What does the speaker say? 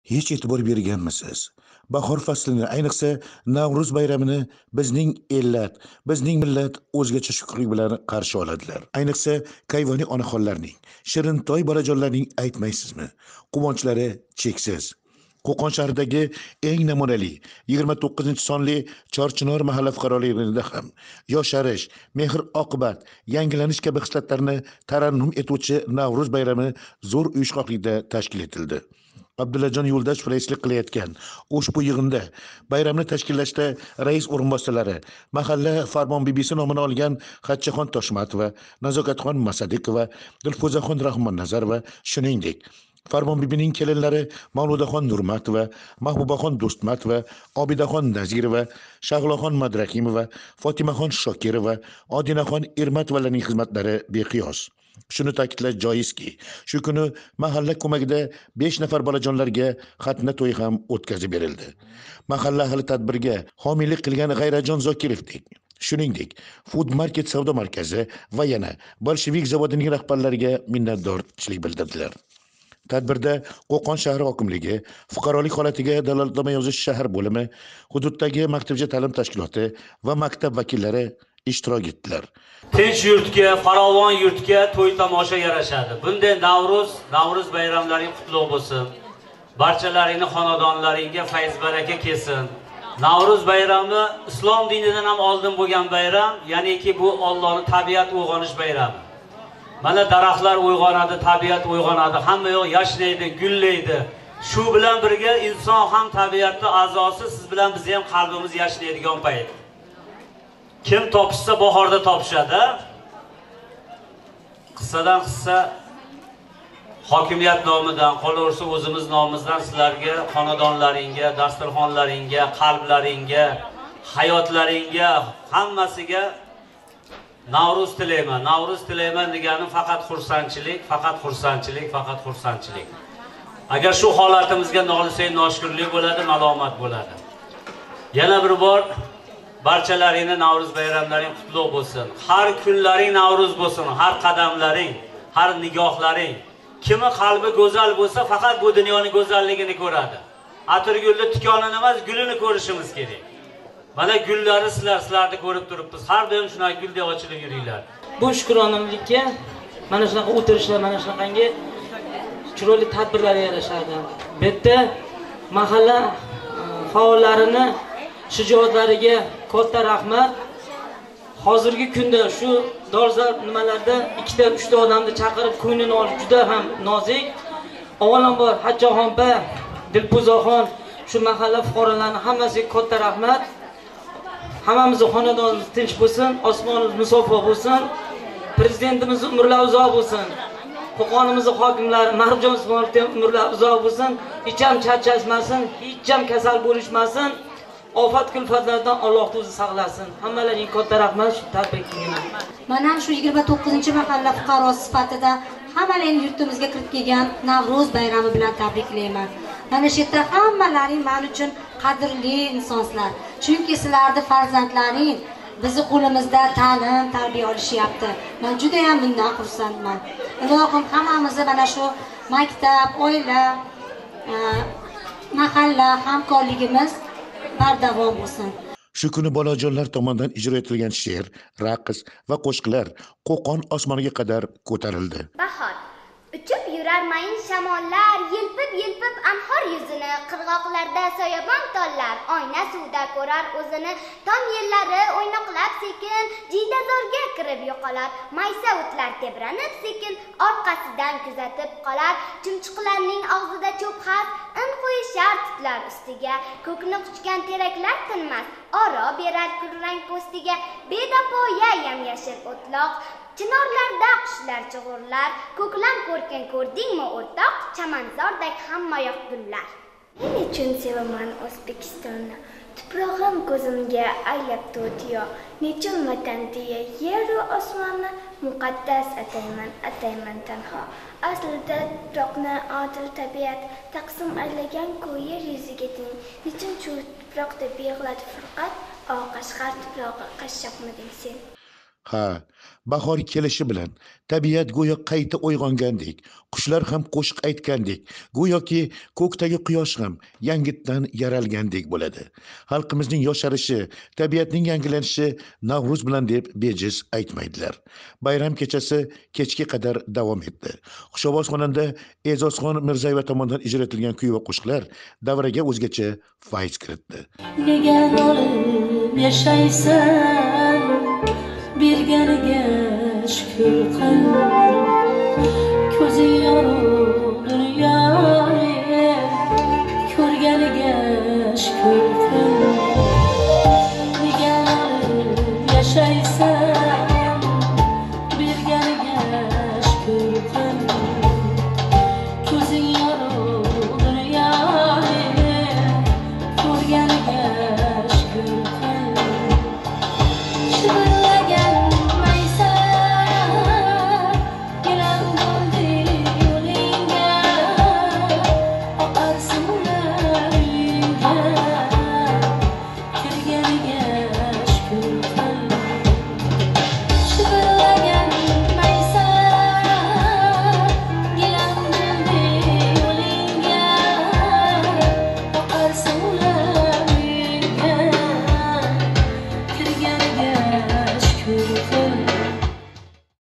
Hech e'tibor berganmisiz? Bahor faslini, ayniqsa Navro'z bayramini bizning ellat, bizning millat o'zgacha shukrlik bilan qarshi oladilar. Ayniqsa kayvoni onaxonlarning, shirintoy bolajonlarning aytmaysizmi? Quvonchlari cheksiz. Qo'qon shahridagi eng namunali 29-sonli Chorchinor mahalla fuqaroligida ham yosharish, mehr-oqibat, yangilanish kabi hislatlarni tarannum etuvchi Navro'z bayrami zo'r uyushqoqlikda tashkil etildi. Abdullajon Yo'ldoshev raislik qilayotgan ushbu yig'inda bayramni tashkillashda rais o'rinbosarlari, mahalla farmonbibisi nomini olgan Xatchaxon Toshmatova, Nazokatxon Masadikova, Dilfuzaxon Rahmonnazarova, shuningdek Farmonbibining kelinlari Mavludaxon Nurmatova, Mahbubaxon Do'stmatova, Obidaxon Nazirova, Shag'loxon Madrakimova, Fotimaxon Shokirova, Odinaxon Ermatovalarning xizmatlari beqiyos. Shuni ta'kidlash joizki, shu kuni mahalla ko'magida 5 nafar bolajonlarga xatna to'yi ham o'tkazib berildi. Mahalla ahli tadbirga homiylik qilgan G'ayrajon Zokirovdek, shuningdek, Food Market savdo markazi va yana Bolshevik zavodining rahbarlariga minnatdorchilik bildirdilar. Tadbirda Qo'qon shahri hokimligi, fuqarolik holatiga dalolatnoma yozish shahar bo'limi, hududdagi maktabgacha ta'lim tashkiloti va maktab vakillari ishtirok etdilar. Tinch yurtga, farovon yurtga to'y tomosha yarashadi. Bunday Navro'z bayramlaring qutlug' bo'lsin. Barchalaringning xonadonlaringga fayz baraka kelsin. Navro'z bayrami islom dinidan ham oldin bo'lgan bayram, ya'niki bu Allohning tabiat uyg'onish bayrami. Mana daraxtlar uyg'onadi, tabiat uyg'onadi, hamma yoq yashnaydi, gullaydi. Shu bilan birga inson ham tabiatning a'zosi, siz bilan biz ham qalbimiz yashnaydigan payt. Kim topishsa bahorda topishadi. Qissadan qissa hokimiyat nomidan, qolaversa o'zimiz nomimizdan sizlarga, xonadonlaringga, dasturxonlaringga, qalblaringga, hayotlaringga, hammasiga Navro'z tilayman. Navro'z tilayman degani faqat xursandchilik, faqat xursandchilik, faqat xursandchilik. Agar shu holatimizga nolisak, noshukrlik bo'ladi, malomat bo'ladi. Yana bir bor barchalaringni Navro'z bayramlaring qutlug' bo'lsin. Har kunlaring Navro'z bo'lsin, har qadamlaring, har nigohlaring. Kimi qalbi go'zal bo'lsa, faqat bu dunyoning go'zalligini ko'radi. Atirgulni tikonini emas, gulini ko'rishimiz kerak. Mana gullari sizlarni ko'rib turibmiz. Har doim shunaqa guldek ochilib yuringlar. Bu shukronamlikka mana shunaqa o'tirishlar, mana shunaqangi chiroyli tadbirlar yarashadi. Bu yerda mahalla faollarini shijoatlariga katta rahmat. Hozirgi kunda shu dolzarb nimalarda 2-3 ta odamni chaqirib ko'nglini olish juda ham nozik. Avvalambor Hajjaxon ba, Dilfuzaxon, shu mahalla fuqarolarining hammasiga katta rahmat. Hammamizning xonadonimiz tinch bo'lsin, osmonimiz musaffo bo'lsin, prezidentimiz umrlar uzoq bo'lsin. Qo'qonimizning hokimlari Marjon Usmonovning umrlar uzoq bo'lsin, hech ham charchasmasin, hech ham kasal bo'lishmasin. Ofat kulfatlardan Alloh o'zi saqlasin. Hammalaring katta rahmat, shu tabriklayman. Mana shu 29-mahalla fuqarosi sifatida hammalaring yurtimizga kirib kelgan Navro'z bayrami bilan tabriklayman. Mana shu yerda hammalaring men uchun qadrli insonlar. Chunki sizlarning farzandlaring bizni qo'limizda ta'lim, tarbiya olishyapti. Men juda ham bundan xursandman. Ilohim hammamizni mana shu maktab, oila, mahalla hamkorligimiz bardavom bo'lsin. Shu kuni bolajonlar tomonidan ijro etilgan she'r, raqs va qo'shiqlar Qo'qon osmoniga qadar ko'tarildi. Bahor uchib yurar mayin shamollar, yelpib anhor yuzini, qirg'oqlarda soyabon tollar, oyna suvda ko'rar o'zini, tom yellari o'ynoqlab sekin, jiydazorga kirib yo'qolar, maysa o'tlar tebranib sekin, orqasidan kuzatib qolar, chumchuqlarning og'zida cho'pxat, in qo'yishar tutlar ustiga, ko'kni quchgan teraklar tinmas, oro berar kulrang po'stiga, bedapoya yam-yashil o'tloq, chinorlarda qushlar chug'urlar, ko'klam ko'rkin ko'rdingmi o'rtoq, chamanzordek hammayoq gullar. Men uchun sevaman O'zbekistonni, tuprog'im ko'zimga aylab to'tiyo, nechun vatan deya yer va osmonni muqaddas atayman tanho. Aslida tuproqni odil tabiat taqsim aylagan-ku yer yuziga teng, nechun shu tuproqda beg'iladi furqat, Qashqar tuprog'i qashshoqmiding sen? Ha, bahor kelishi bilan tabiat go'yo qayta uyg'ongandek, qushlar ham qo'shiq aytgandek, go'yoki ko'kdagi quyosh ham yangitdan yaralgandek bo'ladi. Xalqimizning yosharishi, tabiatning yangilanishi Navro'z bilan deb bejiz aytmaydilar. Bayram kechasi kechga qadar davom etdi. Xushovoz xonanda E'zozxon Mirzayeva tomonidan ijro etilgan kuy va qo'shiqlar davraga o'zgacha fayz kiritdi. Nega olib yashaysan, berganiga shukr qil, ko'zing yorug'